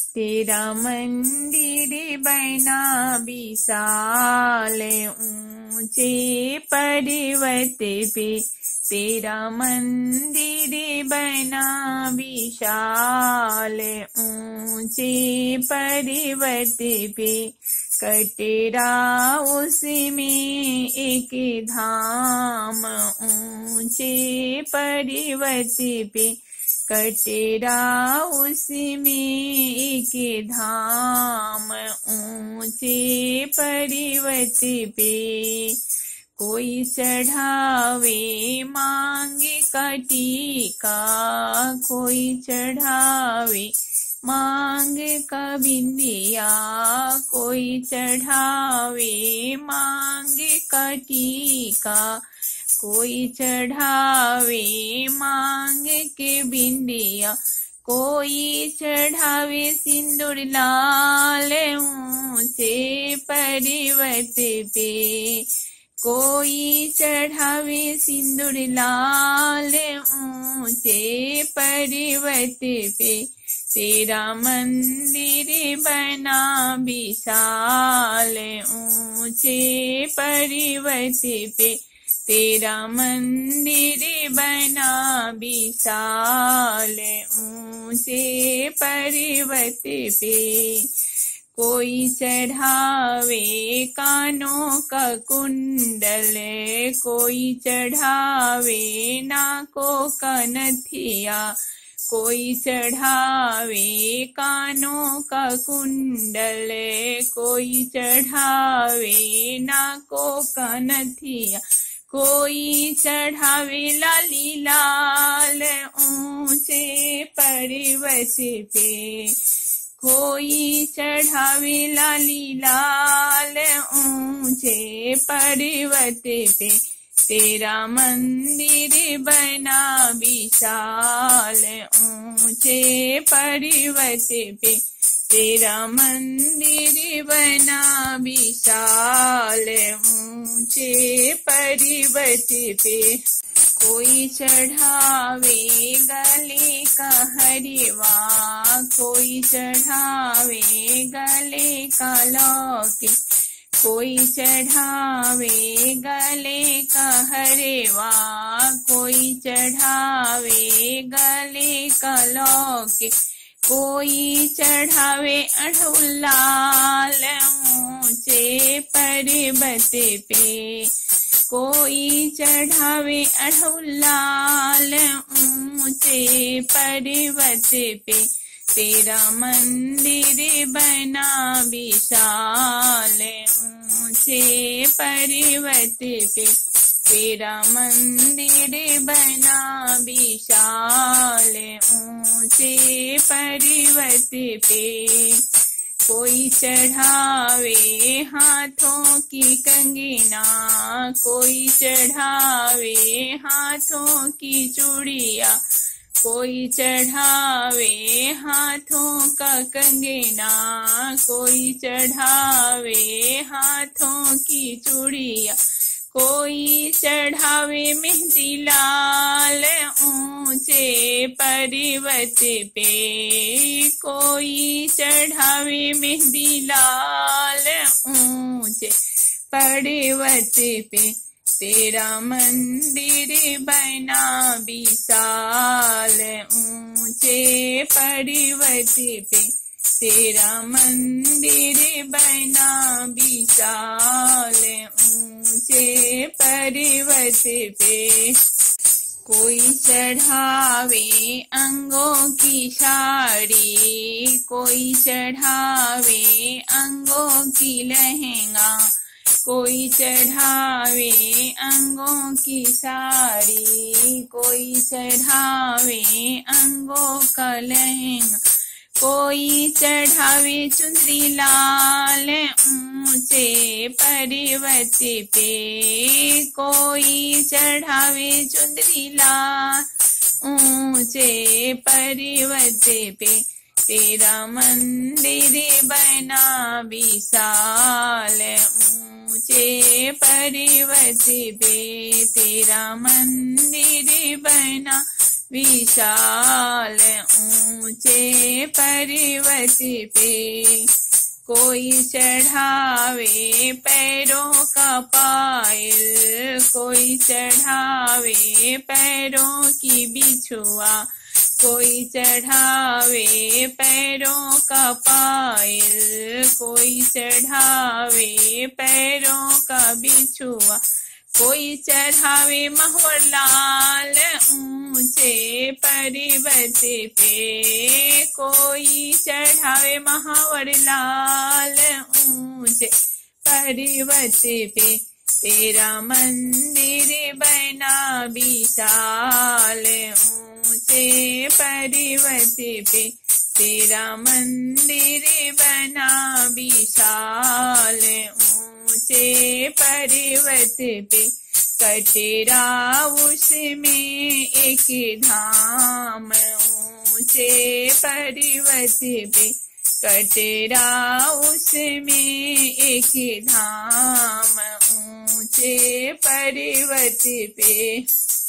तेरा मंदिर बना विशाल ऊंचे पर्वत पे, तेरा मंदिर बना विशाल ऊंचे पर्वत पे। कटरा उसमें एक धाम ऊंचे पर्वत पे, कटरा उसमें एक धाम ऊंचे पर्वत पे। कोई चढ़ावे मांग का टीका, कोई चढ़ावे मांग का बिंदिया, कोई चढ़ावे मांग का टीका, कोई चढ़ावे मांग के बिंदिया, कोई चढ़ावे सिंदूर लाल ऊंचे पर्वत पे, कोई चढ़ावे सिंदूर लाल ऊंचे पर्वत पे। तेरा मंदिर बना विशाल ऊंचे पर्वत पे, तेरा मंदिर बना विशाल ऊंचे पर्वत पे। कोई चढ़ावे कानों का कुंडल, कोई चढ़ावे नाकों का नथिया, कोई चढ़ावे कानों का कुंडल, कोई चढ़ावे नाकों का नथिया, कोई चढ़ावे लाली लाल ऊंचे पर्वत पे, कोई चढ़ावे लाली लाल ऊंचे पर्वत पे। तेरा मंदिर बना विशाल ऊंचे पर्वत पे, तेरा मंदिर बना विशाल ऊंचे पर्वत पे। कोई चढ़ावे गले का हरवा, कोई चढ़ावे गले का लॉकेट, कोई चढ़ावे गले का हरवा, कोई चढ़ावे गले का लॉकेट, कोई चढ़ावे अड़हुल लाल ऊंचे पर्वत पे, कोई चढ़ावे अड़हुल लाल ऊंचे पर्वत पे। तेरा मंदिर बना विशाल ऊंचे पर्वत पे, तेरा मंदिर बना विशाल ऊंचे पर्वत पे। कोई चढ़ावे हाथों की कंगना, कोई चढ़ावे हाथों की चूड़िया, कोई चढ़ावे हाथों का कंगना, कोई चढ़ावे हाथों की चूड़िया, कोई चढ़ावे मेहंदी लाल ऊंचे पर्वत पे, कोई चढ़ावे मेहंदी लाल ऊंचे पर्वत पे। तेरा मंदिर बना विशाल ऊंचे पर्वत पे, तेरा मंदिर बना विशाल ऊंचे पर्वत पे। कोई चढ़ावे अंगों की साड़ी, कोई चढ़ावे अंगों की लहंगा, कोई चढ़ावे अंगों की साड़ी, कोई चढ़ावे अंगों का लहंगा, कोई चढ़ावे चुनरी लाल ऊंचे पर्वत पे, कोई चढ़ावे चुनरी लाल ऊंचे पर्वत पे। तेरा मंदिर बना विशाल ऊंचे पर्वत पे, तेरा मंदिर बना विशाल ऊंचे पर्वत पे। कोई चढ़ावे पैरों का पायल, कोई चढ़ावे पैरों की बिछुआ, कोई चढ़ावे पैरों का पायल, कोई चढ़ावे पैरों का बिछुआ, कोई चढ़ावे महुर लाल ऊंचे पर्वत पे। कोई चढ़ावे महावर लाल ऊंचे पर्वत पे। तेरा मंदिर बना विशाल ऊंचे पर्वत पे। तेरा मंदिर बना विशाल ऊंचे पर्वत पे। कटरा उसमें एक धाम ऊंचे पर्वत पे। कटरा उसमें एक धाम ऊंचे पर्वत पे।